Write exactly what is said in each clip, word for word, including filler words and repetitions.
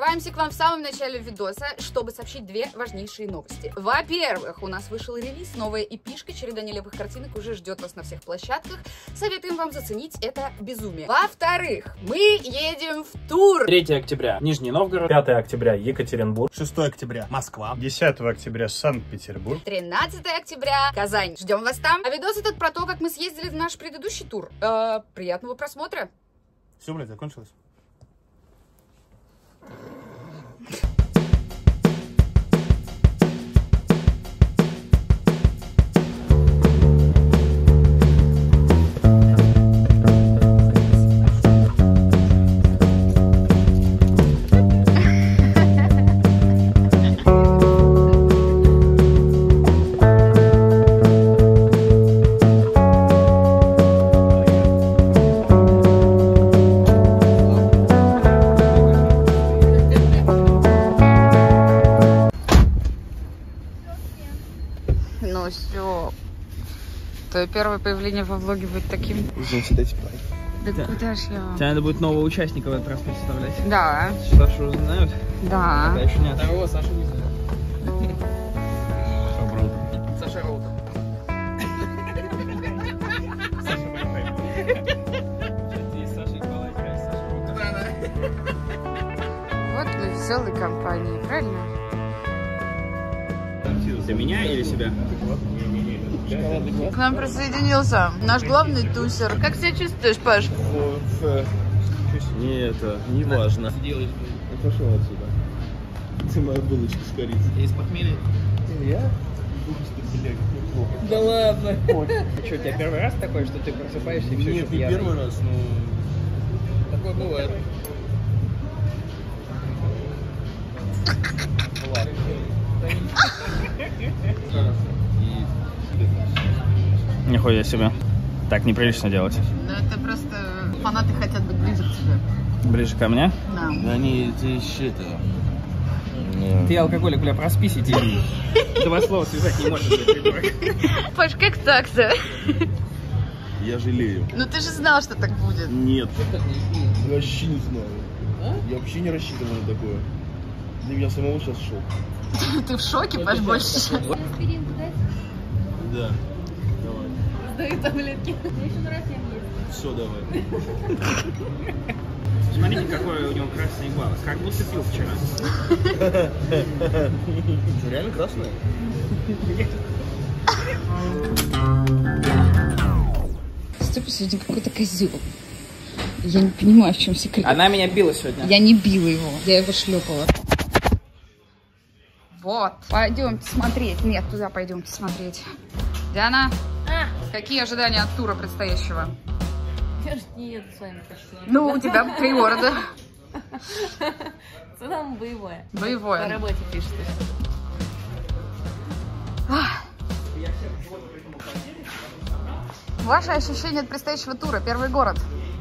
Врываемся к вам в самом начале видоса, чтобы сообщить две важнейшие новости. Во-первых, у нас вышел релиз, новая эпишка, череда нелепых картинок уже ждет вас на всех площадках. Советуем вам заценить это безумие. Во-вторых, мы едем в тур. третьего октября Нижний Новгород, пятого октября Екатеринбург, шестого октября Москва, десятого октября Санкт-Петербург, тринадцатого октября Казань. Ждем вас там. А видос этот про то, как мы съездили в наш предыдущий тур. Э, приятного просмотра. Все, блядь, закончилось. Ну все. Твое первое появление во влоге будет таким. Извините, дайте плай. Да, да куда ж я? Тебе надо будет нового участника в этот раз представлять. Да. Сашу уже знают? Да. А еще нет. Второго Сашу не знаю. Саша Роута. Саша Роута. Саша Николаевич, Саша Роута. Вот мы в веселой компании, правильно? Для меня или себя? К нам присоединился наш главный тусер. Как себя чувствуешь, Паш? Не это, не важно. Пошел отсюда. Ты моя булочка с корицей. Из похмелья? Я? Да ладно. А что, у тебя первый раз такой, что ты просыпаешься и все еще Нет, не первый раз, но... Такое бывает. Нихуя себе. Так неприлично делать. Да это просто фанаты хотят быть ближе к тебе. Ближе ко мне? Да. Да они, ты еще это... Ты алкоголик, бля, проспись и тебе два слова связать не можешь, бля, придурок. Паш, как так-то? Я жалею. Ну ты же знал, что так будет. Нет. Вообще не знаю. А? Я вообще не рассчитывал на такое. Для меня самого сейчас шок. Ты в шоке, Паш, больше? Аспиринку дать? Да. Давай. Сдаю таблетки. Я еще на Рафем есть. Все, давай. Смотрите, какой у него красный глаз. Как будто пил вчера. Реально красная? Степа сегодня какой-то козел. Я не понимаю, в чем секрет. Она меня била сегодня. Я не била его, я его шлепала. Вот, пойдемте смотреть. Нет, туда пойдемте смотреть. Диана, А, какие ожидания от тура предстоящего? я ж не еду с вами почти. Ну, у тебя три города. Цена боевое. Боевое. По работе пишет. Ваши ощущения от предстоящего тура? Первый город.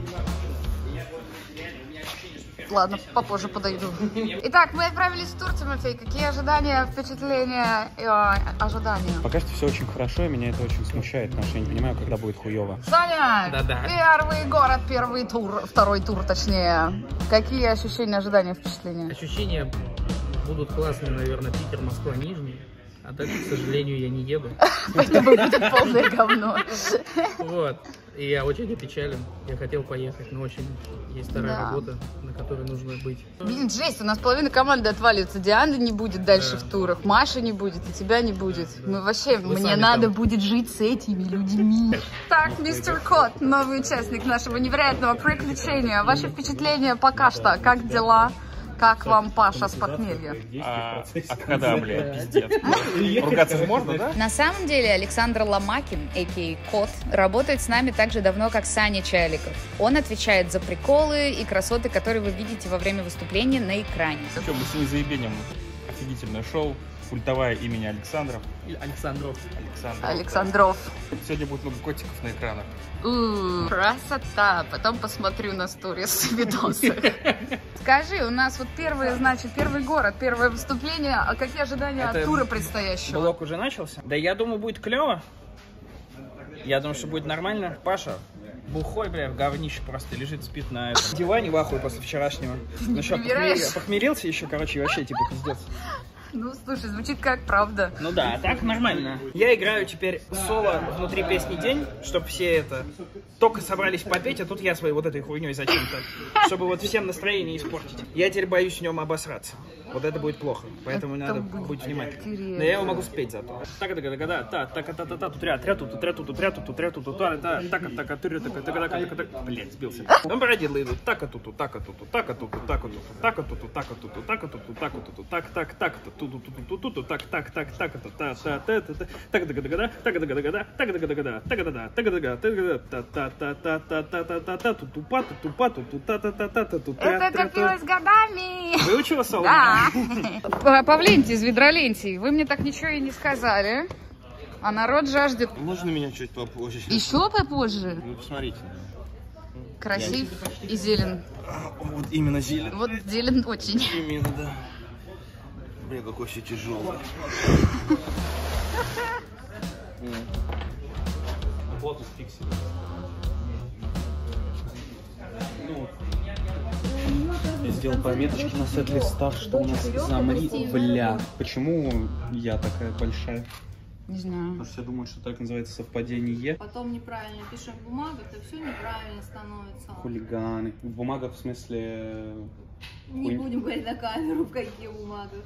Ладно, попозже подойду. Итак, мы отправились в тур, Тимофей. Какие ожидания, впечатления и э, ожидания? Пока что все очень хорошо, и меня это очень смущает, потому что я не понимаю, когда будет хуево. Саня, Да-да. первый город, первый тур, второй тур точнее. Какие ощущения, ожидания, впечатления? Ощущения будут классные, наверное, Питер, Москва, Нижний. А так, к сожалению, я не еду. Поэтому будет полное говно. Вот. И я очень опечален. Я хотел поехать, но очень есть вторая Да. работа, на которой нужно быть. Блин, жесть, у нас половина команды отваливается. Дианы не будет дальше Да. в турах, Маши не будет, и тебя не будет. Мы вообще, Вы мне сами надо там. будет жить с этими людьми. Так, мистер Кот, новый участник нашего невероятного приключения. Ваши впечатления пока что, как дела? Как вам Паша с похмелья? А, а когда, бля, пиздец. Ругаться же можно, да? На самом деле Александр Ломакин, а.к.а. Кот, работает с нами так же давно, как Саня Чаликов. Он отвечает за приколы и красоты, которые вы видите во время выступления на экране. Что, мы с незаебением офигительное шоу. Культовое имени Александров. Александров. Александров. Александров. Сегодня будет много котиков на экранах. У, красота. Потом посмотрю на сторис видосы. Скажи, у нас вот первый, значит, первый город, первое выступление. А какие ожидания от Это тура предстоящего? Блок уже начался? Да я думаю, будет клево. Я думаю, что будет нормально. Паша, Бухой, бля, в говнище просто лежит, спит на этом диване в ахуе после вчерашнего. Ну что, Проверяешь? похмелился еще, короче, вообще типа пиздец. Ну, слушай, звучит как правда. Ну да, так нормально. Я играю теперь соло внутри песни «День», чтобы все это только собрались попеть, а тут я своей вот этой хуйней зачем-то, чтобы вот всем настроение испортить. Я теперь боюсь в нем обосраться. Вот это будет плохо, поэтому Это надо будет быть внимательным. интересно. Но я его могу спеть зато. Так это когда та та та та та тут ряд ряд тут ряд тут ряд тут ряд тут та та так так так так так так блять сбился. Он парадидлы идут так тут так тут так тут так тут так тут так тут так тут так тут так так так тут тут тут так так так так та та та та так да года так да года так да года так да так да та та та та та та та та та тут тупа тут тупа тут та та та та тут. Это копилось годами. Выучила соло? Да. Павлентий из Ведролентий, вы мне так ничего и не сказали. А народ жаждет. Можно меня чуть попозже? Еще попозже. Ну, посмотрите. Красив и зелен. Вот именно зелень. Вот зелен очень. Именно, да. Бля, какой все тяжелый. Плотность пикселей. Ну, я сделал пометочки на сет-листах, что у нас замри. Бля, почему я такая большая? Не знаю. Потому что все думают, что так называется совпадение. Потом неправильно пишем в бумагах, то все неправильно становится. Хулиганы. В бумагах, в смысле... Не Хуй- будем говорить на камеру, в каких бумагах.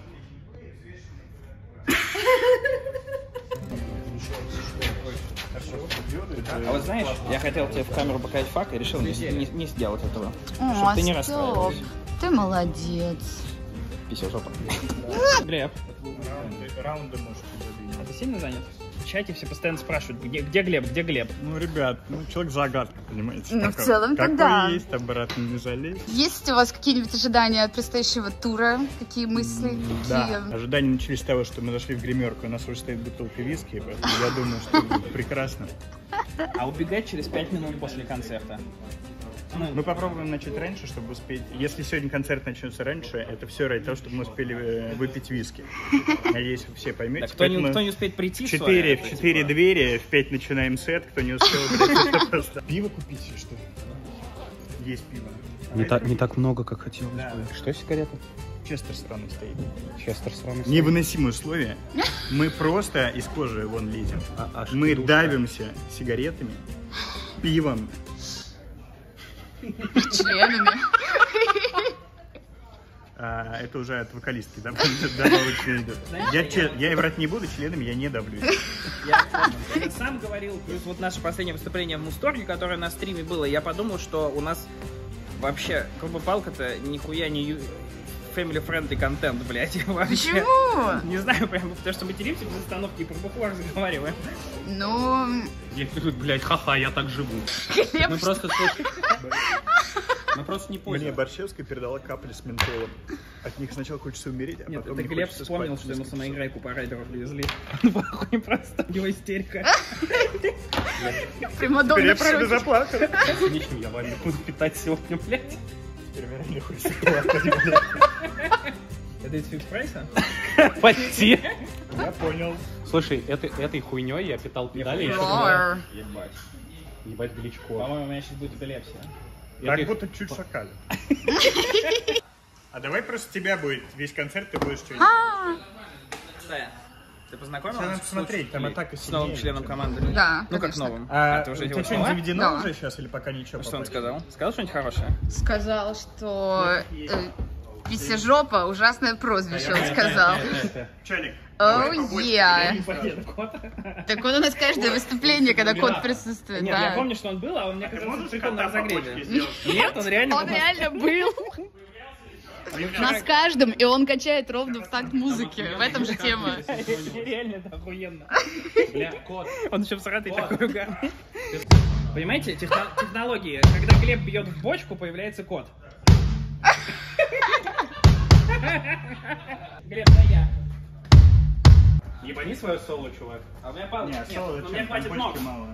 А вот знаешь, я хотел тебе в камеру показать факт и решил не, не, не сделать этого. О, Чтобы ты не Стёп, расстраивалась. ты молодец. Писел жопа. Глеб, Раунды можете а ты сильно занят? В чате все постоянно спрашивают, где, где Глеб, где Глеб? Ну, ребят, ну, человек-загадка, понимаете? Ну, в целом-то какой да. есть, обратно не жалей. Есть у вас какие-нибудь ожидания от предстоящего тура? Какие мысли? Да, Какие... ожидания начались с того, что мы зашли в гримерку, у нас уже стоит бутылка виски, поэтому я думаю, что будет прекрасно. А убегать через пять минут после концерта? Ну, мы попробуем начать раньше, чтобы успеть. Если сегодня концерт начнется раньше, это все ради того, чтобы мы успели э, выпить виски. Надеюсь, вы все поймете. Так кто не, Поэтому кто не успеет прийти в в своё, четыре, это в четыре типа- двери, в пять начинаем сет, кто не успел, блядь, просто. Пиво купить, что ли? Есть пиво. Не, та, не так много, как хотелось Да. бы. Что сигарета? Честер странно стоит. Честер странно. Невыносимые условия. Мы просто из кожи вон лезем. А, аж Мы душка. давимся сигаретами, пивом. Членами. А, это уже от вокалистки, да? Добавочно идет. Я, че- я и врать не буду, членами я не давлюсь. Я понял. Сам говорил, плюс вот наше последнее выступление в Мусторге, которое на стриме было, я подумал, что у нас вообще Круба-палка-то нихуя не ю- family-friendly контент, блядь, вообще. Почему? Не знаю, прям потому что материмся без остановки и про бухло разговариваем. Ну, Я тут, блядь, ха-ха, я так живу. Глеб, Мы просто слушаем. Мы просто не Мне поняли. Борщевская передала капли с ментолом. От них сначала хочется умереть, а Нет, потом это не Глеб хочется вспомнил, спать что ему несколько самоиграйку по райдеру привезли. Он в ахуе просто, у него истерика. Примадонна Теперь я в правда шоке. заплакал. Ничего, я вами буду питать сегодня, блядь. Теперь мне реально хочется плакать, блядь. Это из фикс прайса? Почти. Я понял. Слушай, этой, этой хуйней я питал педали еще. Лор. Ебать. Ебать, Гличко. По-моему, у меня сейчас будет эпилепсия. Так Это- будто чуть шакали. А давай просто тебя будет весь концерт, ты будешь что-нибудь. Да. Ты познакомилась? Надо посмотреть, там атака с новым сильнее. членом команды? Да, Ну, как конечно. новым. А, ты у уже тебя его что-нибудь сняла? заведено Да. уже сейчас или пока ничего? Что он попасть? сказал? Сказал что-нибудь хорошее? Сказал, что э, писяжопа ужасное прозвище, он сказал. Чайник. Оу, я. Непонятно, кот. Так он у нас каждое выступление, когда кот присутствует, Нет, я да. помню, что он был, а он мне Ты казалось, можешь прикол на кота по почке разогреве. сделать? Нет, он реально Он был. реально был. Нас каждым, и он качает ровно в такт музыки. В этом же тема. Реально, это охуенно. Бля, кот. Он еще в Саратове такой угарный. Понимаете, техно- технологии. Когда Глеб бьет в бочку, появляется кот. Глеб, да я. Ебани свое соло, чувак. А у меня палки Нет, нет. соло, У зачем? меня Там хватит бочки ног. мало.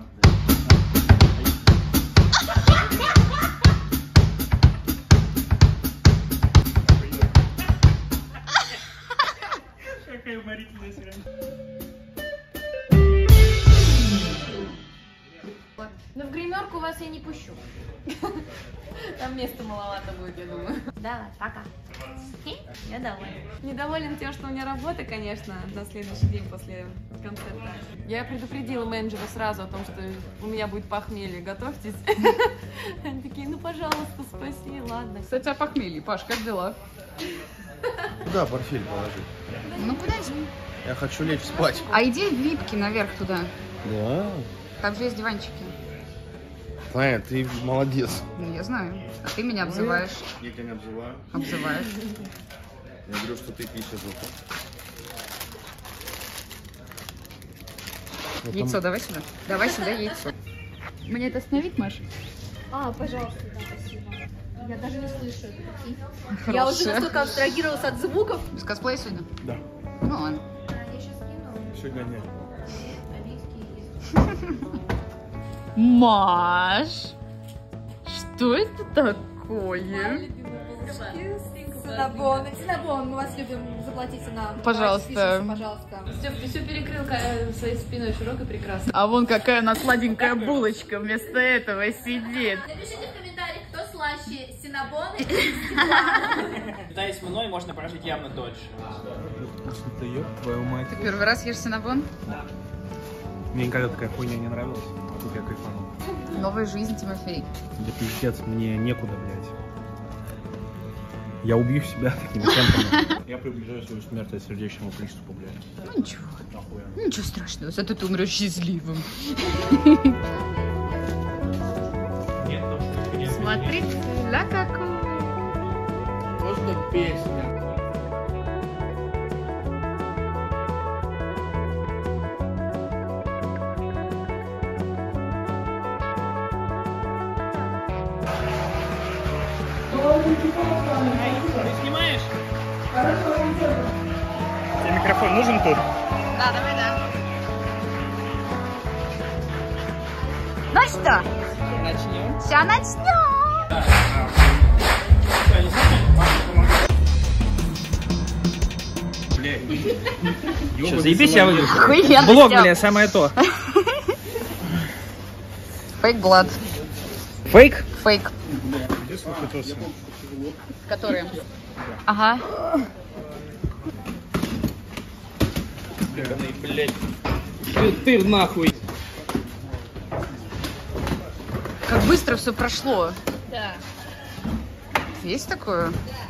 Какая уморительная сирена. Но в гримерку вас пущу. Там места маловато будет, я думаю. Давай, пока. Я довольна. Недоволен тем, что у меня работа, конечно, на следующий день после концерта. Я предупредила менеджера сразу о том, что у меня будет похмелье. Готовьтесь. Они такие, ну пожалуйста, спаси, ладно. Кстати, о похмелье. Паш, как дела? Куда портфель положить? Ну, подожди. Я хочу лечь спать. А иди в випки наверх туда. Да. Там же есть диванчики. Таня, ты молодец. Ну, я знаю. А ты меня обзываешь. Я тебя не обзываю. Обзываешь. Я говорю, что ты пища зубы. Яйцо давай сюда. Давай сюда яйцо. Мне это остановить, Маш? А, пожалуйста, да, спасибо. Я даже не слышу это. Хорошая. Я уже настолько абстрагировалась от звуков. Без косплея сегодня? Да. Ну ладно. Я сейчас скину. Сегодня нет. Английский есть. Маш, что это такое? Синабон, Синабон, мы вас любим, заплатите нам. Пожалуйста. Давайте, пожалуйста. Степ, ты все перекрыл своей спиной широкой, прекрасно. А вон какая у нас сладенькая булочка вместо этого сидит. Напишите в комментариях, кто слаще, Синабон или Питаясь мной, можно прожить явно дольше. Да ёб твою мать. Ты первый раз ешь синабон? Мне никогда такая хуйня не нравилась, а тут я кайфанул. Новая жизнь, Тимофей. Да пиздец, мне некуда, блядь. Я убью себя такими темпами. Я приближаю свою смерть от сердечного приступа, блядь. Ну ничего. Нахуя. Ничего страшного, зато ты умрешь счастливым. Смотрите, ля какой. Просто песня. Ты снимаешь? Тебе микрофон нужен тут? Да, давай, да. Ну что? Начнем. Сейчас начнем. Блядь. Сейчас, заебись, я выйду. Охуенно Блог, сделал. бля, самое то. Фейк Блад. Фейк? Фейк. Где слухотосы? Которые? Ага. Блядь. Ты нахуй. Как быстро все прошло. Да. Есть такое?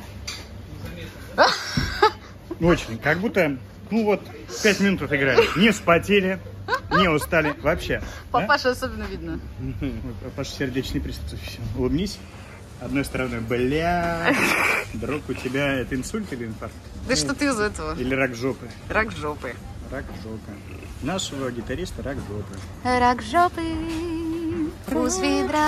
Очень. Как будто, ну вот, пять минут отыграли. Не вспотели, не устали. Вообще. Папаша особенно видно. Паша, сердечный приступ. Все. Улыбнись. Одной стороной, бля, друг, у тебя это инсульт или инфаркт? Да что ты из этого? Или рак жопы? Рак жопы. Рак жопы. Нашего гитариста рак жопы. Рак жопы. Вкус ведра.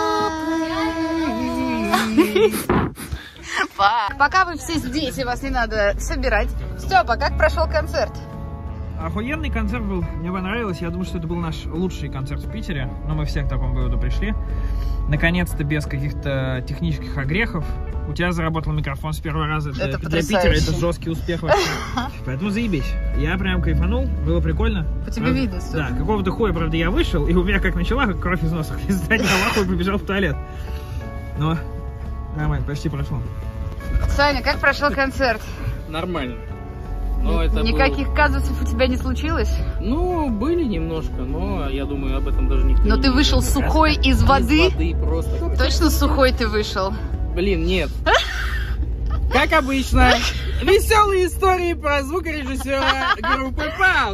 Пока вы все здесь и вас не надо собирать. Степа, как прошел концерт? Охуенный концерт был, мне понравилось. Я думаю, что это был наш лучший концерт в Питере. Но мы все к такому выводу пришли. Наконец-то без каких-то технических огрехов. У тебя заработал микрофон с первого раза. Для, Это для потрясающе. Питера это жесткий успех вообще. Поэтому заебись. Я прям кайфанул, было прикольно. По тебе Правда- видно, Степ. Да, какого-то хуя, правда, я вышел, и у меня как начала, как кровь из носа хлестать, я нахуй побежал в туалет. Но нормально, почти прошло. Саня, как прошел концерт? Нормально. Но это Никаких казусов у тебя не случилось? было- Ну, были немножко, но я думаю, об этом даже никто Но не ты вышел знает. сухой из Из воды? воды просто. Точно сухой ты вышел? Блин, нет. Как обычно, веселые истории про звукорежиссера группы Пал.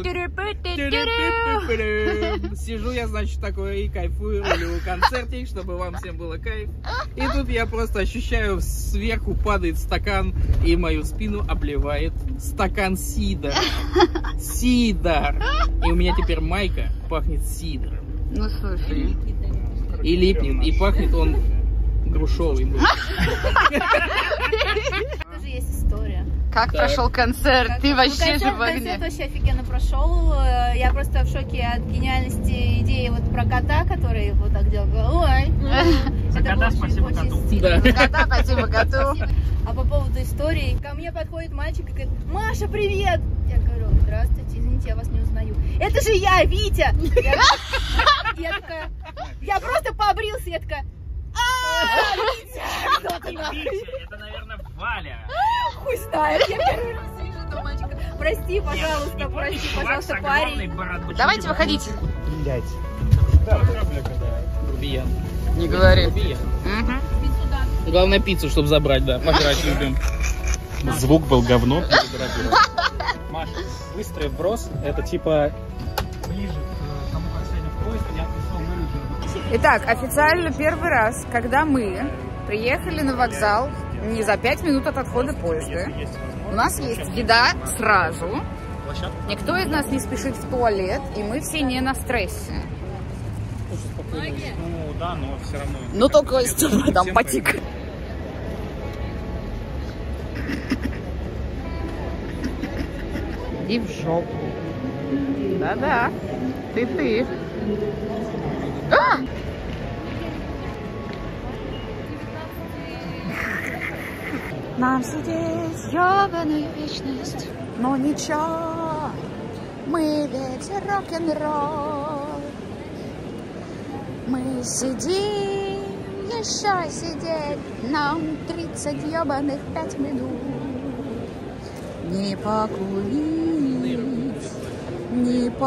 Сижу я, значит, такой и кайфую, рулю концертик, чтобы вам всем было кайф. И тут я просто ощущаю, сверху падает стакан, и мою спину обливает стакан сидра. Сидр. И у меня теперь майка пахнет сидром. Ну слушай. И липнет, и пахнет он грушовый. Это же есть история. Как прошел концерт? Ты Ну, вообще концерт, же в концерт огне. вообще офигенно прошел. Я просто в шоке от гениальности идеи вот про кота, который вот так делал. Ой, За кота спасибо коту. Да. Кота, спасибо коту. А по поводу истории, ко мне подходит мальчик и говорит: Маша, привет! Я говорю: здравствуйте, извините, я вас не узнаю. Это же я, Витя! Я, я такая, я просто побрился, я такая: а, Витя! Кто ты нахуй? Это, наверное, Валя. Хуй знает, я первый раз вижу этого мальчика. Прости, пожалуйста, прости, пожалуйста, парень. Давайте выходите. Блять. Грубиян. Не говори. Грубиян. Главное пиццу, чтобы забрать, да. Пожрать любим. Звук был говно. Маша, быстрый вброс, это типа ближе к тому, как сегодня в поезд, я пришел менеджеру. Итак, официально первый раз, когда мы приехали на вокзал не за пять минут от отхода поезда, у нас есть еда сразу, никто из нас не спешит в туалет, и мы все не на стрессе. Ну да, но все равно. Ну только Степа там потик. Иди в жопу. Да-да, ты-ты. А! Нам сидеть ёбаную вечность, но ничего, мы ведь рок-н-ролл. Мы сидим, еще сидеть, нам тридцать ёбаных пять минут. Не покурить, не по...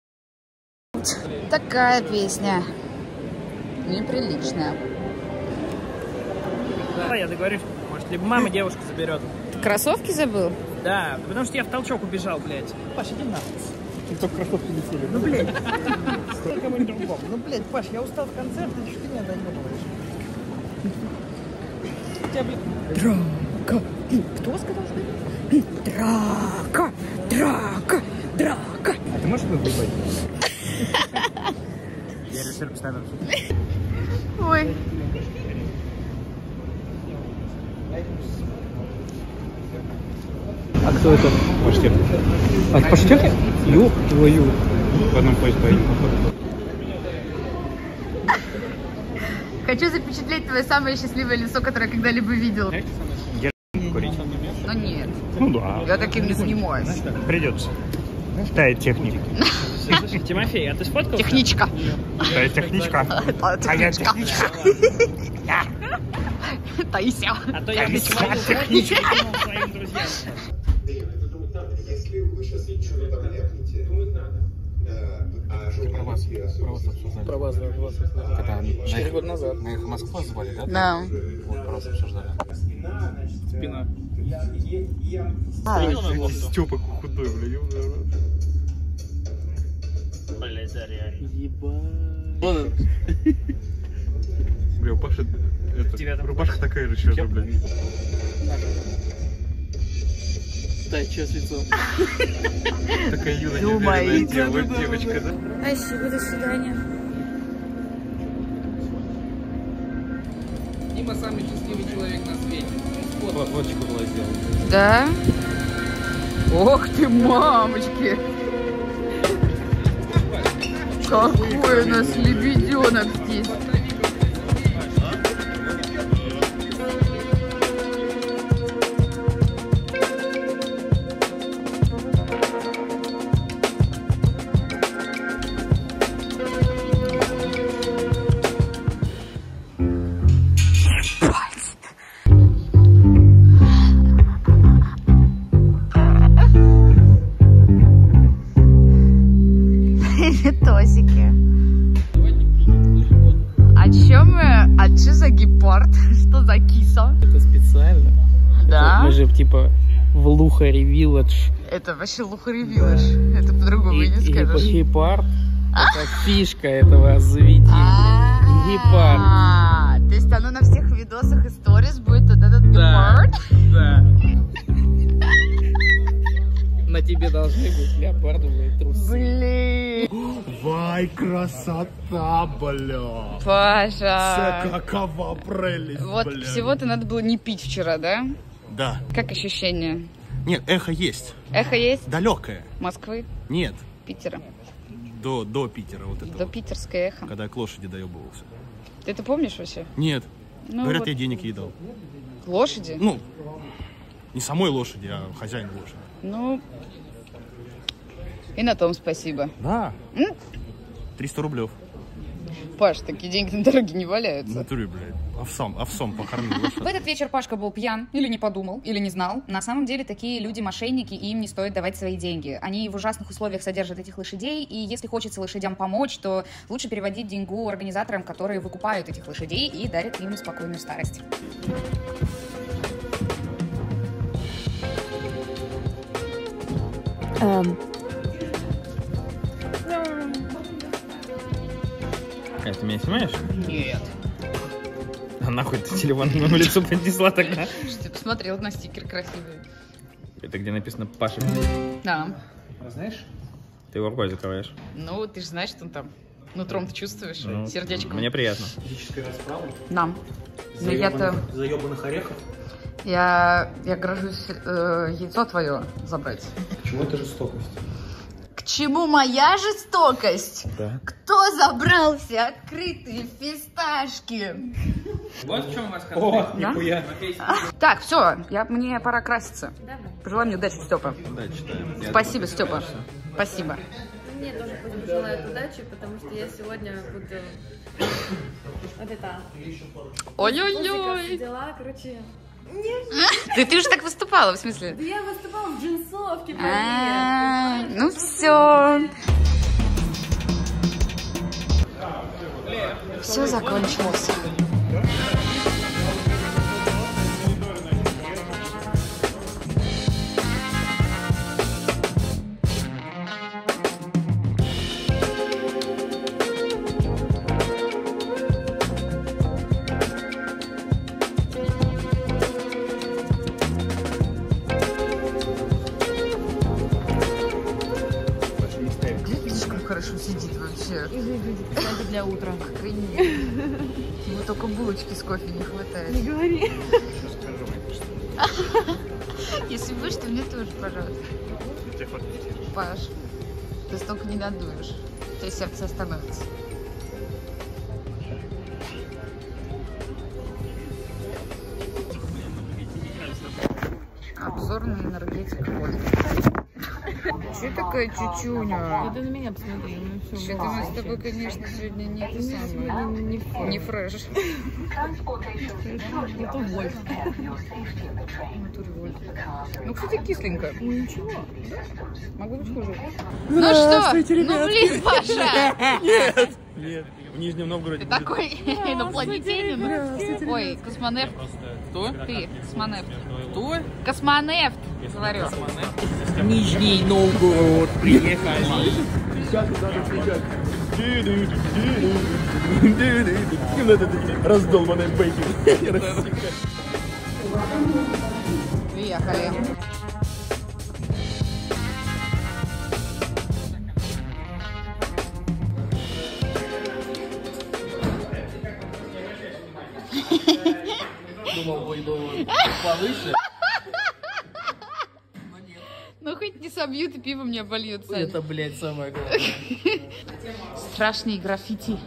Такая песня. Неприличная. Да, я договорюсь. Может, либо мама девушку заберет. Ты кроссовки забыл? Да, потому что я в толчок убежал, блядь. Паш, иди нахуй. Только кроссовки летели. Ну, блядь. Кому-нибудь другому. Ну, блядь, Паш, я устал в концерте, что ты меня доебываешь? Тебя, блядь... Драка. Кто сказал, что это? Драка, драка, драка. А ты можешь его выебать? Я режиссер постоянно. Ой. А кто это? Паштет. А это паштет? Ёб твою. В одном поезде поедем. Хочу запечатлеть твое самое счастливое лицо, которое я когда-либо видел. Я курить. Но нет, Ну да. я таким не занимаюсь. Придется. Тает техника. Тимофей, а ты сфоткал? Техничка. Тает техничка. А я техничка. Таися. А то я почему своим друзьям. Если вы сейчас ничего там ляпнете, а журналисты обсуждали. Про вас, да, вас. Когда Четыре года назад. на их Москву звали, да? Да. Вот просто обсуждали. Спина. Степа худой, бля. Блядь, да, реально. Ебать. Бля, у Паши это, рубашка такая же, что блядь. Да, что с лицом? Такая юная Думаете? неуверенная девочка, да? Спасибо, до свидания. Дима самый счастливый человек на свете. Фоточку была сделана. Да? Ох ты, мамочки! Какой у нас лебеденок здесь! Тосики. А чё мы? А чё за гепард? Что за киса? Это специально. Да? Мы же типа в Лухари Вилледж. Это вообще Лухари Вилледж. Это по-другому и не скажешь. Гепард — это фишка этого заведения. Гепард. А, то есть оно на всех видосах и сторис будет вот этот гепард? Да. На тебе должны быть леопардовые трусы. Блин. Вай, красота, бля. Паша. Це какова прелесть, Вот бля. всего-то надо было не пить вчера, да? Да. Как ощущения? Нет, эхо есть. Эхо есть? Далекое. Москвы? Нет. Питера? До, до Питера вот это До вот. питерское эхо. Когда я к лошади доебывался. Ты это помнишь вообще? Нет. Ну Говорят, вот. я денег ей дал. Лошади? Ну, не самой лошади, а хозяину лошади. Ну, и на том спасибо. Да. М? триста рублев. Паш, такие деньги на дороге не валяются. В натуре, блядь. Овсом, овсом покормил лошадь. В этот вечер Пашка был пьян, или не подумал, или не знал. На самом деле такие люди мошенники, и им не стоит давать свои деньги. Они в ужасных условиях содержат этих лошадей, и если хочется лошадям помочь, то лучше переводить деньгу организаторам, которые выкупают этих лошадей и дарят им спокойную старость. Эм. А ты меня снимаешь? Нет. А нахуй ты телефон к моему лицу поднесла тогда? Что ты посмотрел на стикер красивый? Это где написано Паша. Да. А знаешь? Ты его рукой закрываешь. Ну, ты же знаешь, что он там. Нутром ты чувствуешь? Ну, Сердечком. Мне приятно. Физическая расправа. Нам. Но я-то... Заебанных орехов. Я... Я грожусь э, яйцо твое забрать. Почему это жестокость? К чему моя жестокость? Да. Кто забрал все открытые фисташки? Вот в чем у вас О, Да? нихуя. Так, все, я, мне пора краситься. Пожелай мне удачи, Степа. Да, читаем. Спасибо, Степа. Спасибо. Мне тоже пусть пожелают удачи, потому что я сегодня буду... Вот это... Ой-ой-ой. Дела, короче... Ты, ты уже так выступала, в смысле? Да я выступала в джинсовке, А, ну все. Все закончилось. Хорошо сидит вообще. Это для утра. Охренеть. Ему только булочки с кофе не хватает. Не говори. Если будешь, то мне тоже, пожалуйста. Паш, ты столько не надуешь. У тебя сердце остановится. Обзор на энергетик воды. Че такая чучуня? Ты на меня посмотри. Ну, Что-то мы с тобой, конечно, сегодня не это самое. не, не, Не фреш. Это вольт. Ну, кстати, кисленько. Ничего. Могу быть хуже. Ну что? Ну, блин, Паша! Нет! Нет. В Нижнем Новгороде. Ты такой инопланетянин. Ой, космонавт. Кто? Ты, космонавт. Кто? Космонавт, говорю. Нижний Новгород, приехали. Сейчас надо кричать. Им надо раздолбанный бейкер. Приехали. Думал, пойду повыше. Ну, хоть не собьют и пивом не обольют, Сань. Это, блядь, самое главное. Страшный граффити.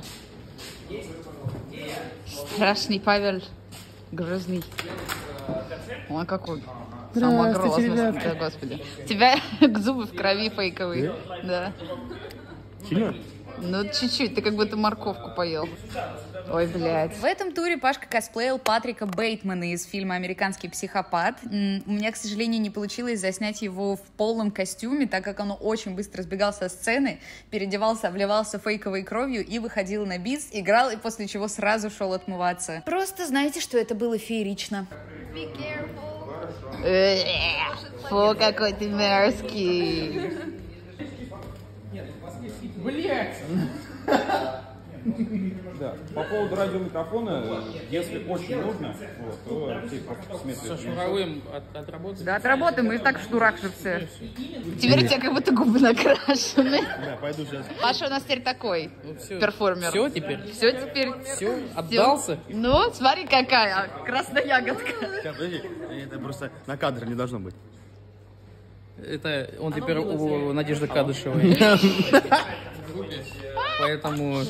Страшный Павел. Грозный. Он какой. Самый грозный. Да, господи. Тебя к зубы в крови фейковый. Да. Сильно? Ну, чуть-чуть. Ты как будто морковку поел. Ой, блядь. В этом туре Пашка косплеил Патрика Бейтмана из фильма «Американский психопат». М, У меня, к сожалению, не получилось заснять его в полном костюме, так как он очень быстро сбегал со сцены, переодевался, обливался фейковой кровью и выходил на бис, играл, и после чего сразу шел отмываться. Просто знайте, что это было феерично. Фу, какой ты мерзкий. Блять! Да. По поводу радиомикрофона, если очень нужно, вот, то ты просто посмотришь. Со шнуровым от, отработать? Да, отработаем, мы и так в штурах же все. Теперь у тебя как будто губы накрашены. Да, пойду сейчас. Паша у нас теперь такой Ну, все. перформер. Все теперь? Все теперь. Все? Отдался? Ну, смотри, какая красная ягодка. Сейчас, подожди. Это просто на кадр не должно быть. Это он теперь у Надежды Кадышевой. Поэтому...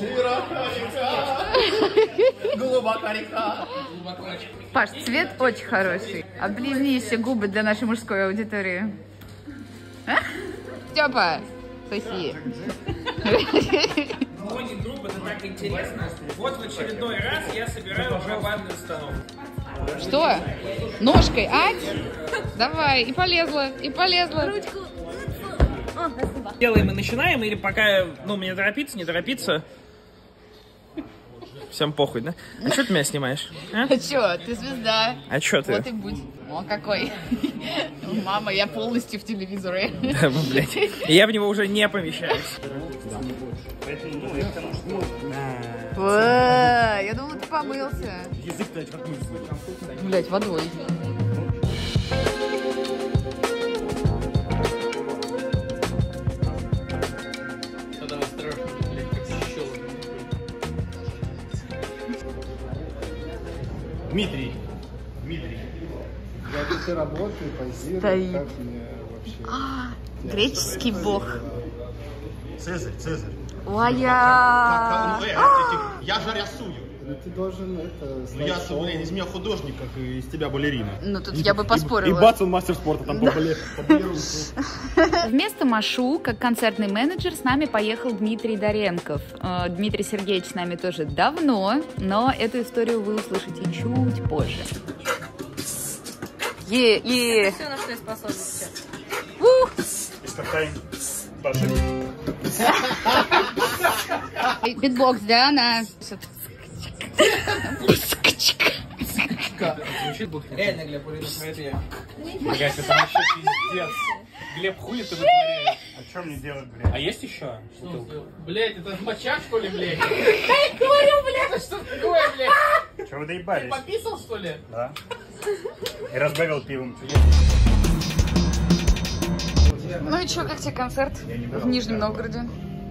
Паш, цвет очень хороший. Облизни все губы для нашей мужской аудитории. Степа, соси. Ну, не грубо, это так интересно. Вот в очередной раз я собираю уже ванную установку. Что? Ножкой, ать? Давай, и полезла, и полезла. Ручку. О, спасибо. Делаем и начинаем, или пока, ну, мне торопиться, не торопиться? Всем похуй, да? А что ты меня снимаешь? А, А чё, ты звезда. а что ты? Вот и будь. О, какой. Мама, я полностью в телевизоре. Да, блядь. Я в него уже не помещаюсь. Ой, я думала, ты помылся. Язык-то как мы. Блять, водой. Дмитрий. Дмитрий. Я тут работаю, позирую, Стоит. как мне вообще... А, греческий бог. Цезарь, Цезарь. Ой, я... Я же рисую. Ну ты должен это... Ну я, блин, из меня художник, как и из тебя балерина. Ну тут я бы И поспорила. бац, он мастер спорта, там побалирует. Вместо Машу, как концертный менеджер, с нами поехал Дмитрий Доренков. Э, Дмитрий Сергеевич с нами тоже давно, но эту историю вы услышите чуть позже. Е-е! Все, на что я способна сейчас. Ух! Битбокс, да, на... Реально, Глеб, уриносмотрия. Блять, это вообще пиздец. Глеб, хули ты вытворяешь? А что мне делать, блядь? А есть еще? Блять, это моча, что ли, блядь? Я говорю, блядь, что такое, блядь? Че вы доебались? Пописал, что ли? Да. И разбавил пивом. Ну и чё, как тебе концерт в Нижнем Новгороде?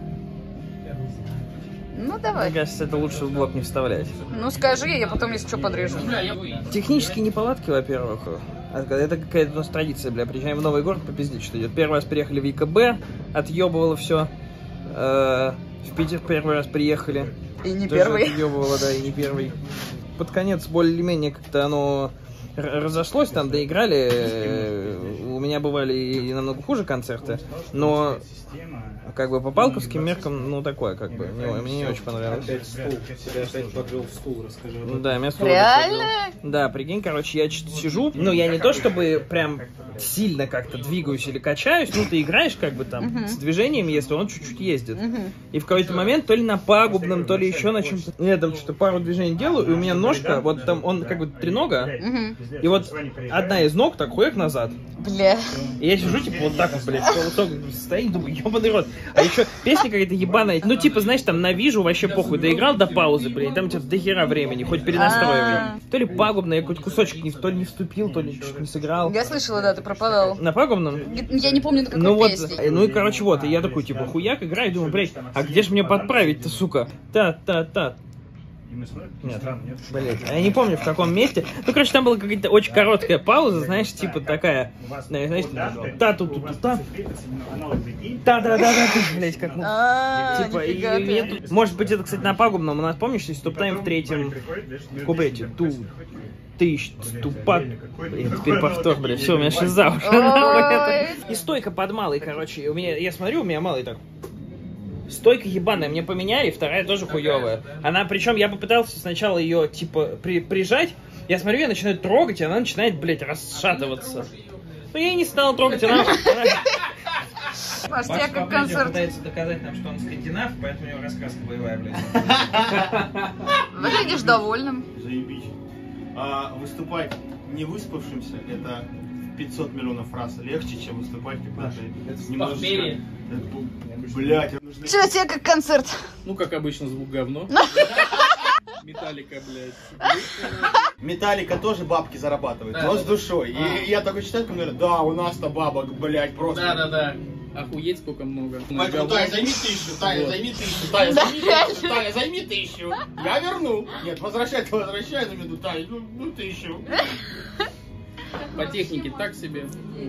Ну давай. Мне кажется, это лучше в блог не вставлять. Ну скажи, я потом, если что, подрежу. Технические неполадки, во-первых. Это какая-то у нас традиция, бля. Приезжаем в новый город, попиздить, что идет. Первый раз приехали в ЕКБ, отъебывало все. В Питер первый раз приехали. И не Тоже первый. отъебывало, да, и не первый. Под конец более-менее как-то оно разошлось, там доиграли. У меня бывали и намного хуже концерты, но как бы по палковским меркам, ну такое, как бы, не, мне не очень понравилось. Тебя опять подвел в стул, расскажи. Да, меня стул Реально? подвел. Да, прикинь, короче, я что-то сижу, ну я не то чтобы прям сильно как-то двигаюсь или качаюсь, ну ты играешь как бы там Мгм. с движением, если он чуть-чуть ездит. Мгм. И в какой-то момент то ли на пагубном, то ли еще на чем-то, я там что-то пару движений делаю, и у меня ножка, вот там он как бы тренога, Мгм. и вот одна из ног так хуяк назад. Бля. И я сижу, типа, вот так вот, блядь, в таком состоянии, думаю, ебаный рот. А еще песня какая-то ебаная, ну, типа, знаешь, там, навижу, вообще похуй, доиграл до паузы, блядь, там что-то до хера времени, хоть перенастроивай. То ли пагубно, я какой-то кусочек не, то ли не вступил, то ли что-то не сыграл. Я слышала, да, ты пропадал. На пагубном? Я не помню, на какой Ну вот, песне. ну и короче вот, и я такой, типа, хуяк играю, думаю, блядь, а где же мне подправить-то, сука? Та-та-та. Нет, блять, я не помню в каком месте. Ну, короче, там была какая-то очень короткая пауза, знаешь, типа такая, знаешь, та тут тут та та да да да блять, как мы. А, Типа, и нифига мне ты. тут- может быть, это, кстати, на пагубном, у нас, помнишь, если топ-тайм в третьем куплете, ту, тысяч, тупак, блин, теперь повтор, блядь, все, у меня шиза уже. Ой. И стойка под малой, короче, у меня, я смотрю, у меня малый так. Стойка ебаная, мне поменяли, вторая тоже хуевая. Она, причем я попытался сначала ее, типа, при, прижать, я смотрю, я начинаю трогать, и она начинает, блядь, расшатываться. Ну, я и не стал трогать, она... Маш, тебя как концерт. пытается доказать нам, что он скандинав, поэтому у него раскраска боевая, блядь. Выглядишь довольным. Заебись. А выступать не выспавшимся, это пятьсот миллионов раз легче, чем выступать, когда ты немножечко... Блять, Че, тебе как концерт? Ну, как обычно, звук говно. Металлика, блядь. Металлика тоже бабки зарабатывает, но с душой. И я такой читаю, говорю, да, у нас-то бабок, блять, просто. Да-да-да. Охуеть сколько много. Поэтому, Тая, займи тысячу, Тая, займи тысячу, Тая, займи тысячу, Тая, займи тысячу. Я верну. Нет, возвращай-то возвращай, займи, Тая, ну, ну тысячу. По технике так себе. Вот.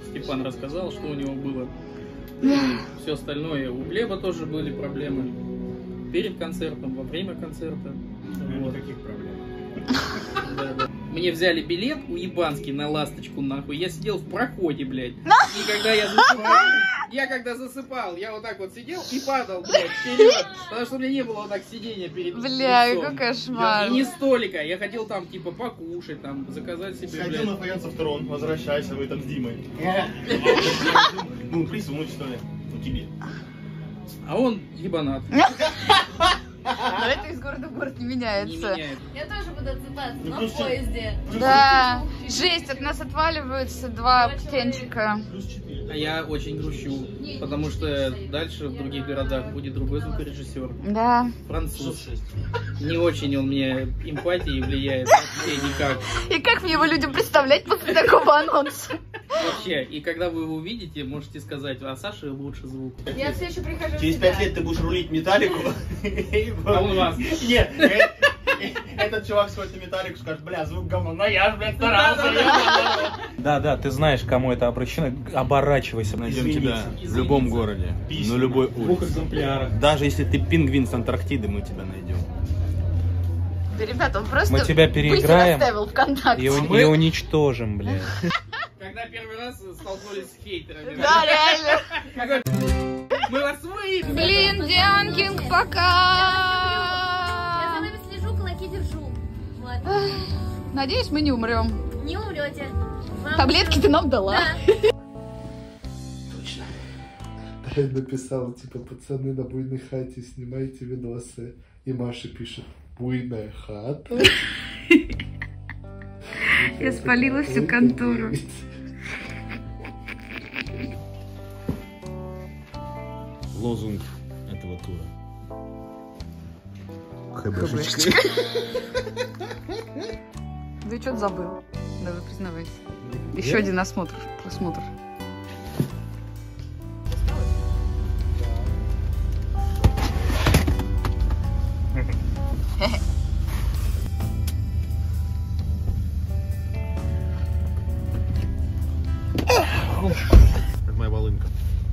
Степан рассказал, что у него было. Все остальное. У Глеба тоже были проблемы. Перед концертом, во время концерта. Вот. Никаких проблем. Да, да. Мне взяли билет уебанский на «Ласточку», нахуй. Я сидел в проходе, блядь. И когда я засыпал, я когда засыпал, я вот так вот сидел и падал, блядь, вперед. Потому что у меня не было вот так сидения перед Бля, лицом. какой кошмар. И не столика. Я хотел там, типа, покушать, там, заказать себе, Сходил блядь. на фаянсов в трон, возвращайся, вы там с Димой. Ну, присунуть, что ли? Ну, тебе. А он ебанат. Но это из города в город не Не меняется. меняет. Я тоже буду отсыпаться, Ну, но плюс в поезде. Да, жесть, от нас отваливаются два птенчика. Плюс четыре. А я очень грущу, потому что дальше в других городах будет другой звукорежиссер. Да. Француз. Не очень он мне эмпатией влияет, вообще никак. И как мне его людям представлять после такого анонса? Вообще, и когда вы его увидите, можете сказать, а Саше лучше звук. Я все еще прихожу в Через себя. пять лет ты будешь рулить металлику. А у вас? Нет, э- э- этот чувак сходит на металлику, скажет, бля, звук говно, но я ж, блядь, старался. я- Да, да, ты знаешь, к кому это обращено. Оборачивайся. Найдем Извините. тебя в любом городе, Письма. на любой В двух улице. экземплярах. Даже если ты пингвин с Антарктиды, мы тебя найдем. Да, ребята, он просто Мы тебя быстро переиграем оставил ВКонтакте. И, у- и уничтожим, блядь. Когда первый раз столкнулись с хейтерами. Да, реально. Какой- Мы вас выявим. Блин, Дианкинг, Я за пока. вами слежу, кулаки держу. Вот. Надеюсь, мы не умрем. Не умрете. Вам Таблетки ты нам дала. Да. Я написал, типа, пацаны на буйной хате, снимайте видосы. И Маша пишет, буйная хата. Я спалила всю контору. Лозунг этого тура. ХБшечка. Ты что-то забыл. Давай, признавайся. Еще один осмотр, просмотр. Это моя волынка.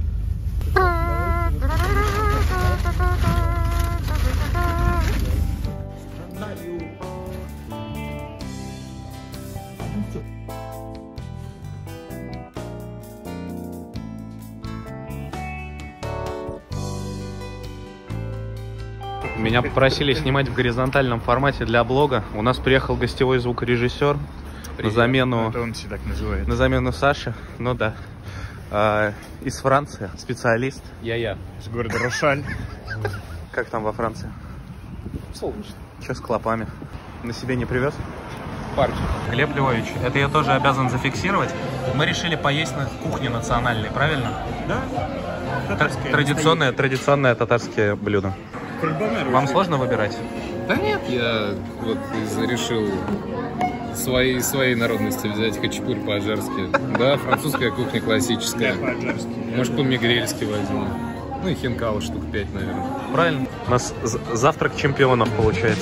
Меня попросили снимать в горизонтальном формате для блога. У нас приехал гостевой звукорежиссер на замену, Это он себя так называет. на замену Саши. Ну да. А, из Франции, специалист. Я-я. Из города Рошаль. Как там во Франции? Солнечно. Че с клопами? На себе не привез? Парки. Глеб Львович, это я тоже обязан зафиксировать. Мы решили поесть на кухне национальной, правильно? Да. Тр- Традиционное, традиционное татарское блюдо. Вам сложно выбирать? Да нет, я вот из- решил своей, своей народности взять хачапурь по-ажарски. Да, французская кухня классическая. Может, по-мигрельски возьму. Ну и хинкала штук пять, наверное. Правильно. У нас з- завтрак чемпионов получается.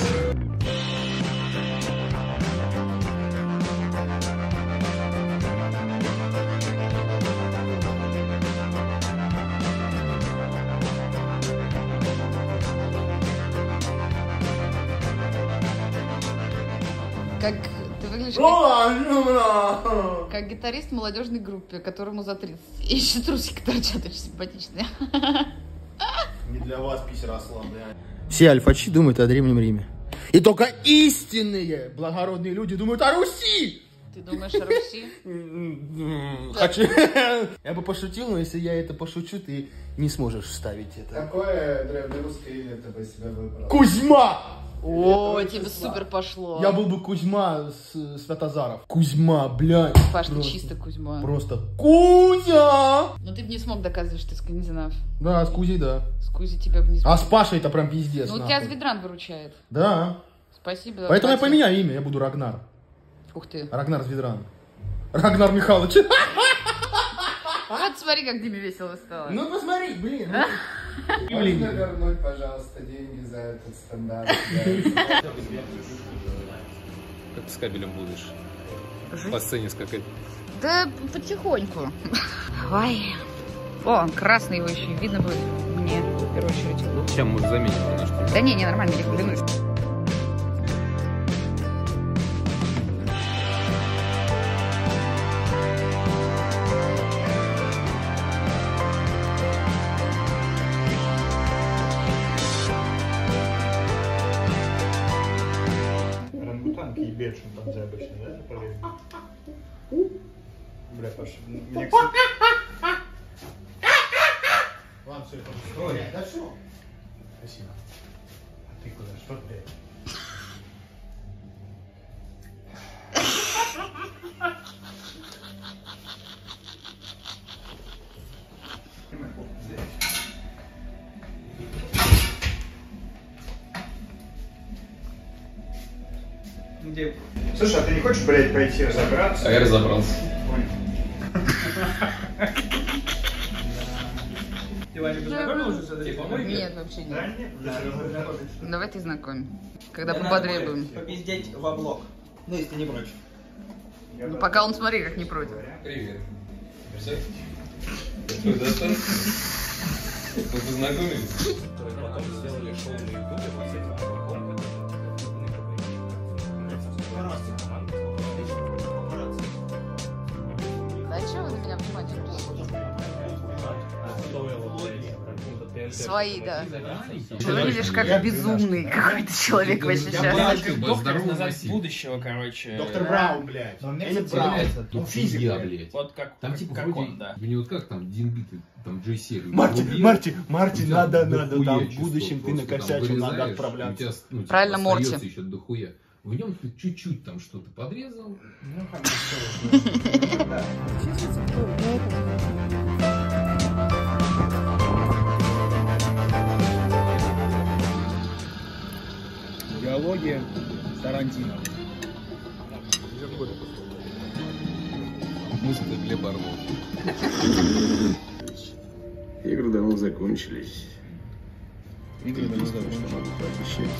Как ты выглядишь как, как гитарист в молодежной группе, которому за тридцать. И еще трусики торчат очень симпатичные. Не для вас, писер ослабляет. Все альфачи думают о Древнем Риме. И только истинные благородные люди думают о Руси! Ты думаешь о Руси? Хочу. Я бы пошутил, но если я это пошучу, ты не сможешь вставить это. Какое древнерусское имя ты бы себе выбрал? Кузьма! О, тебе супер пошло. Я был бы Кузьма с Святозаров. Кузьма, блядь. Паш, ты Просто- чисто Кузьма. Просто Кузя! Но ты бы не смог доказывать, что ты скандинав. Да, с Кузей, да. С Кузи тебя бы не смог. А с Пашей это прям пиздец. Ну, нахуй. тебя Зведран выручает. Да. Спасибо. за Поэтому я платье. поменяю имя, я буду Рагнар. Ух ты. Рагнар Зведран. Рагнар Михайлович. Вот смотри, как Диме весело стало. Ну посмотри, блин. Можно вернуть, пожалуйста, деньги за этот стендап? Как ты с кабелем будешь? Жизнь? по сцене скакать? Да потихоньку. Ой. О, он красный, его еще видно будет мне в первую очередь. Чем мы заметим, конечно. Да не, не, нормально, я клянусь. Орангутанки ебет шимпанзе обычно, да? Проверено. Бля, Паша, мне, кстати... Ладно, все, это история. Да что? Спасибо. А ты куда? Что ты? Где? Слушай, а ты не хочешь, блядь, пойти разобраться? А я разобрался. Ты, Ваня, познакомилась уже с этой помойкой? Нет, вообще нет. Да, нет? Давай ты знакомь. Когда пободрее будем. Попиздеть во блог. Ну, если не против. Ну, пока он, смотри, как не против. Привет. Что, достаточно? Мы познакомились? Потом сделали шоу на ютубе вот с этим чуваком. Да чего вы на меня внимание? Свои, да. Ты выглядишь как безумный какой-то человек вообще сейчас. Доктор назад будущего, короче. Доктор Браун, блядь. Эннет Браун. Ну, физика, блядь. Вот как, Там как, типа как вроде, он, да. не вот как там Дин Бит, там Джей Серию. Марти, Марти, Марти, У тебя надо, дохуя надо, там в чувства будущем ты просто, накосячил, там надо вырезаешь, отправляться. у тебя, ну, типа, Правильно, Морти. остается еще дохуя. В нем ты чуть-чуть там что-то подрезал. Ну, Диалоги Тарантино. Музыка Глеб Орлов. Игры давно закончились. Игры давно закончились. Могу пообещать.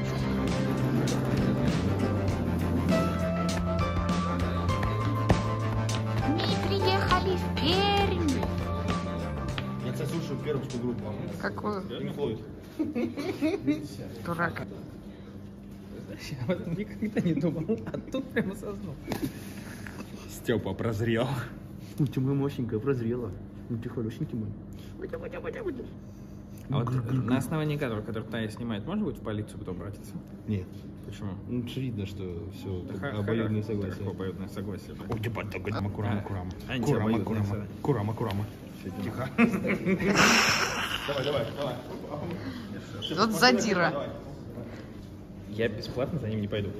Мы приехали в Пермь. Я, кстати, слушаю пермскую группу. Какую? Pink Floyd. Дурак. Я об этом никогда не думал, а тут прямо осознал. Степа прозрел. Ну ты мой мощненькая, прозрела. Ну ты хорошенький мой. А вот на основании кадров, которые Тая снимает, можно будет в полицию потом обратиться? Нет. Почему? Ну видно, что все Да обоюдное ха- согласие. так, обоюдное согласие. Ой, типа, так, Курама, Курама, Курама. Антиобоюдное Курама, согласие. Курама, Курама. Тихо. Давай, давай, давай. Вот задира. Я бесплатно за ним не пойду.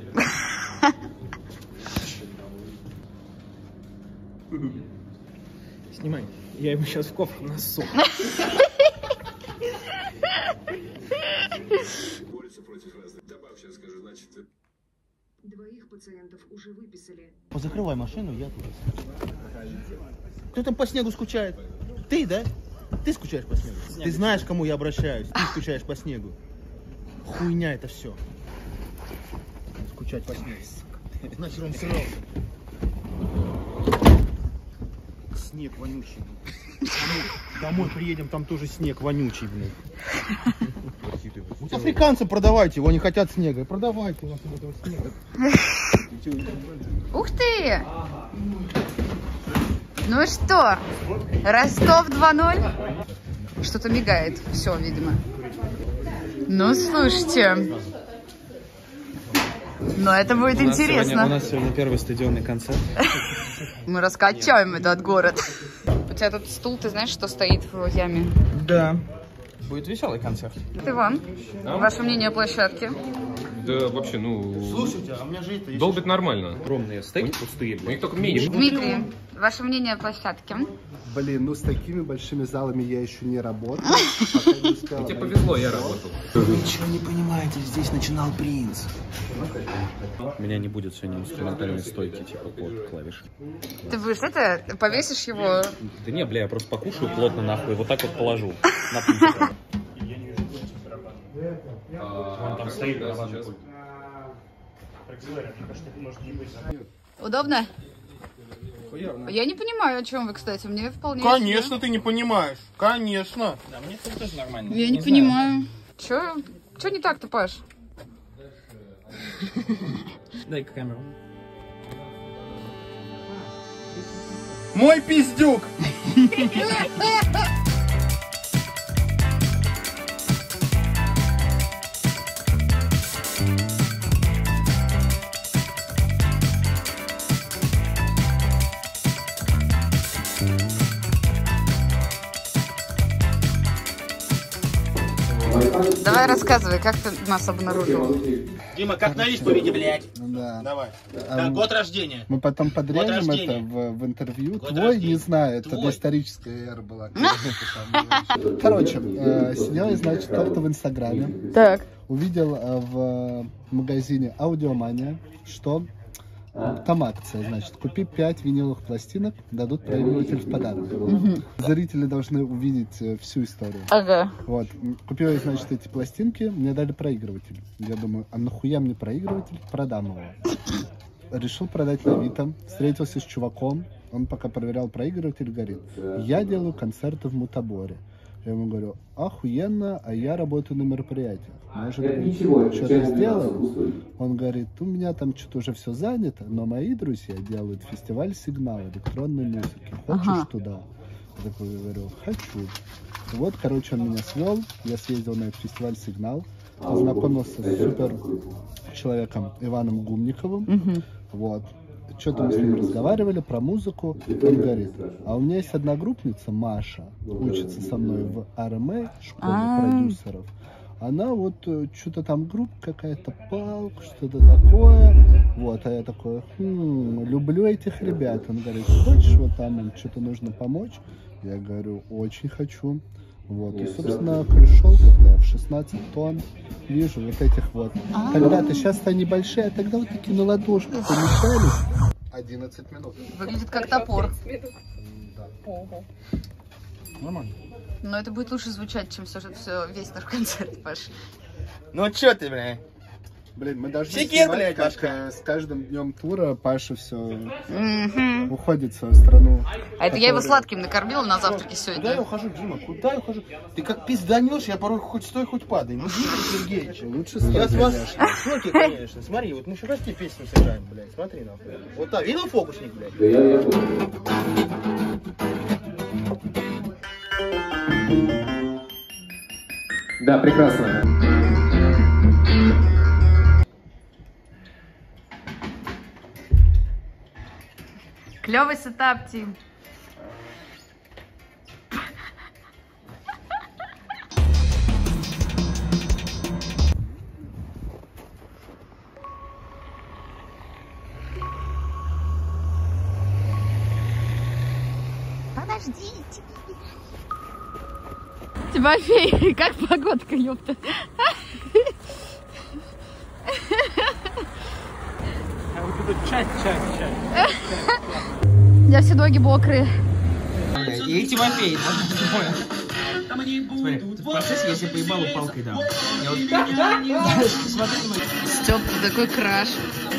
Снимай. Я ему сейчас в кофр насу. Борются против разных. Добавь, сейчас скажу, значит... Двоих пациентов уже выписали. Позакрывай машину, я тут. Кто там по снегу скучает? Ты, да? Ты скучаешь по снегу? Снег. Ты знаешь, к кому я обращаюсь. Ты скучаешь по снегу. Хуйня это все. Скучать по снегу. Значит, он сырал. Снег вонючий. Домой, домой приедем, там тоже снег вонючий, блин. Африканцам продавайте, его не хотят снега. Продавайте у нас этого снега. Ух ты! Ну что, Ростов два ноль? Что-то мигает. Все, видимо. Ну, слушайте. Но это будет У нас интересно. сегодня- у нас сегодня первый стадионный концерт. Мы раскачаем этот город. У тебя тут стул, ты знаешь, что стоит в яме? Да. Будет веселый концерт. Иван, Да? ваше мнение о площадке? Да вообще, ну... Слушайте, а у меня же это есть. Долбит нормально. Огромные стейки пустые, У них только меньше. Дмитрий, ваше мнение о площадке? Блин, ну с такими большими залами я еще не работал. Пока не успела Тебе найти. повезло, я работал. Вы ничего не понимаете, здесь начинал принц. У меня не будет сегодня инструментальной стойки, типа под клавиши. Ты будешь это, повесишь его? Да не, бля, я просто покушаю плотно нахуй, вот так вот положу. На пульт. Вон там стоит барабанный пульт. Удобно? Хуёвно. Я не понимаю, о чем вы, кстати. Мне вполне... Конечно, себе. ты не понимаешь. Конечно. Да, мне это тоже нормально. Я не, не понимаю. Чё? Чё не так-то, Паш? Дай-ка камеру. Мой пиздюк! Давай рассказывай, как ты нас обнаружил. Дима, как на исповеди, блядь. Да. Давай. А Да, мы- год рождения. Мы потом подрежем Год это рождения. в, в интервью. Год Твой, рождения. не знаю, это Твой. доисторическая эра была. Короче, э, сидел я, значит, как-то в Инстаграме. Так. Увидел э, в магазине Аудиомания, что э, там акция, значит, купи пять виниловых пластинок, дадут проигрыватель в подарок. Мгм. Зрители должны увидеть э, всю историю. Ага. Вот, м, купил я, значит, эти пластинки, мне дали проигрыватель. Я думаю, а нахуя мне проигрыватель? Продам его. Решил продать на Авито, встретился с чуваком, он пока проверял проигрыватель, говорит, я делаю концерты в Мутаборе. Я ему говорю, охуенно, а я работаю на мероприятиях. Может быть, что-то сделаем? Он говорит, у меня там что-то уже все занято, но мои друзья делают фестиваль «Сигнал» электронной музыки. Хочешь Ага. туда? Я такой говорю, хочу. Вот, короче, он меня свел, я съездил на этот фестиваль «Сигнал», познакомился с супер человеком Иваном Гумниковым. Мгм. Вот. Что-то мы с ним разговаривали про музыку. Он говорит, а у меня есть одногруппница Маша, учится со мной в ар эм эй, школе А. продюсеров. Она вот э, что-то там группа какая-то, палк, что-то такое. Вот, а я такой, хм, люблю этих ребят. Он говорит, хочешь, вот там им что-то нужно помочь? Я говорю, очень хочу. Вот, и, собственно, пришел когда в шестнадцать тонн, вижу вот этих вот. А. Когда-то, сейчас-то они большие, а тогда вот такие на ладошках помещались. одиннадцать минут. Выглядит как топор. Нормально. Но это будет лучше звучать, чем все, все весь наш концерт, Паш. Ну чё ты, блядь? Блин, мы должны Секет, снимать, блядь, как Машка. э, с каждым днем тура Паша все Мгм. уходит в свою страну. А это я его которая- сладким накормила на завтраке Куда я сегодня. ухожу, Дима? Куда я ухожу? Ты как пизданешь, я порой хоть стой, хоть падай. Ну, Дмитрий Сергеевич. Лучше Я стой, с вас конечно. в шоке, конечно. Смотри, вот мы еще раз тебе песню сыграем, блядь. Смотри, нахуй. Вот так. Видел фокусник, блядь? Да, прекрасно. Клевый сетап, Тим. Подождите. Тимофей, как погодка, ёпта? А вот тут чай, чай, чай. У меня все ноги мокрые. И Тимофей, смотри, ты в процессе, если поебалу палкой дам. Я вот... Смотри, Стёп, ты такой краш.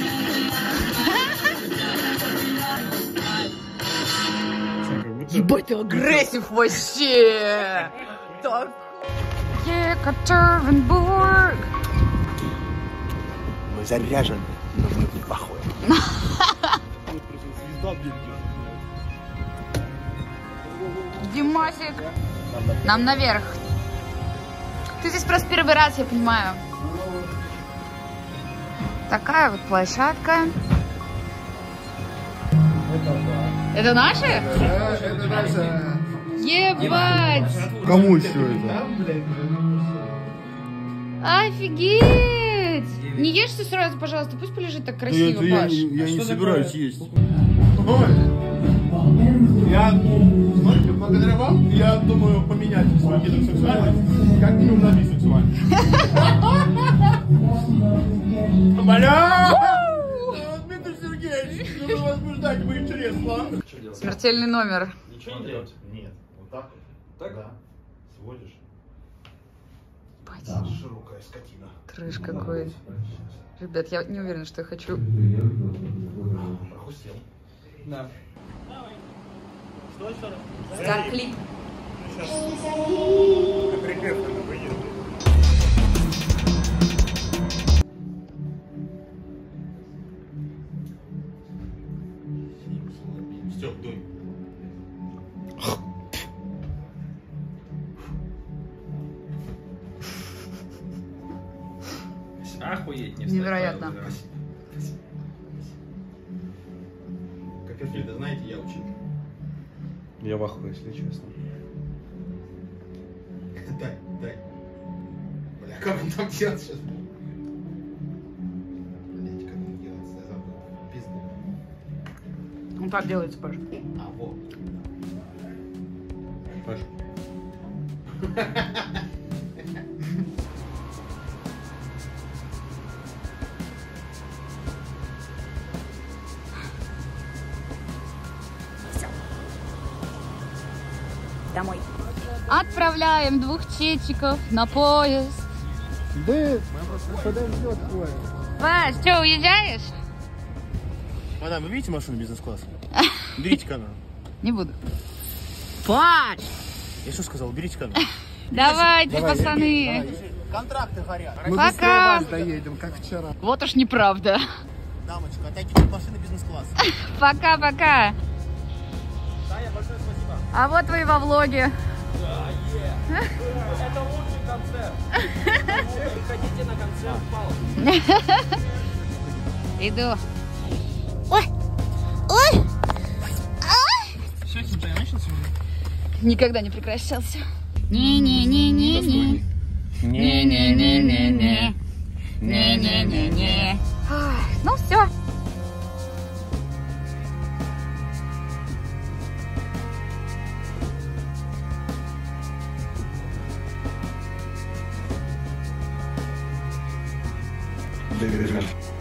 Ебать, ты агрессив вообще! Так. Екатеринбург. Мы заряжены, но внутри плохое. Димасик. Нам наверх. Ты здесь просто первый раз, я понимаю. Такая вот площадка. Это наши? Да, это наша. Ебать! Кому еще это? Офигеть! Не ешь все сразу, пожалуйста, пусть полежит так красиво, я, Паш. не- я не собираюсь есть. Я, смотрите, благодаря вам, я думаю поменять свою гетеросексуальность как минимум на бисексуальность. Бля! Дмитрий Сергеевич, нужно возбуждать мой интерес, ладно? Смертельный номер. Ничего не делать? Нет. Вот так вот. Так? Да. Сводишь. Бать. Да, широкая скотина. Крыш какой. Ребят, я не уверена, что я хочу. Прохустел. Да. Что еще раз? Скар-клип. Стёп, дуй. Охуеть, не Невероятно. Копперфильда знаете, я учил. Я в ахуе, если честно. Дай, дай. Бля, как он там делает сейчас? Блять, как он делает, я забыл. Пизду. Он так делается, Паш. А, вот. Паш. Домой. Отправляем двух чечиков на поезд. Да, подождет поезд. Паш, что, уезжаешь? Мадам, вы видите машину бизнес-класса? Берите канал. Не буду. Паш! Я что сказал? Берите канал. Давайте, Давай, пацаны. давай. Контракты горят. Мы Пока. быстрее вас доедем, как вчера. Вот уж неправда. Дамочка, отойдите от машины бизнес-класса. Пока-пока. Таня, большое спасибо. А вот вы и во влоге. Это лучший концерт. Приходите на концерт Пал. Иду. Ой! Ой! Все, не начался? Никогда не прекращался. Не-не-не-не-не. Не-не-не-не-не. Не-не-не-не. Ну все. Дэвид.